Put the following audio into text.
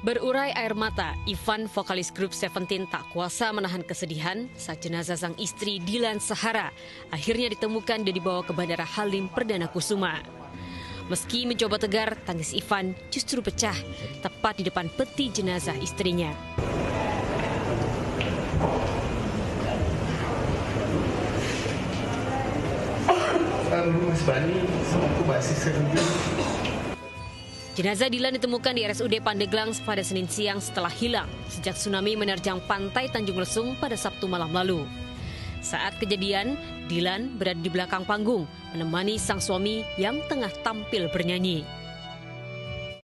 Berurai air mata, Ivan, vokalis grup Seventeen, tak kuasa menahan kesedihan saat jenazah sang istri Dilan Sahara akhirnya ditemukan dan dibawa ke Bandara Halim Perdana Kusuma. Meski mencoba tegar, tangis Ivan justru pecah tepat di depan peti jenazah istrinya. Mas Bani, aku masih sedih. Jenazah Dilan ditemukan di RSUD Pandeglang pada Senin siang setelah hilang sejak tsunami menerjang pantai Tanjung Lesung pada Sabtu malam lalu. Saat kejadian, Dilan berada di belakang panggung menemani sang suami yang tengah tampil bernyanyi.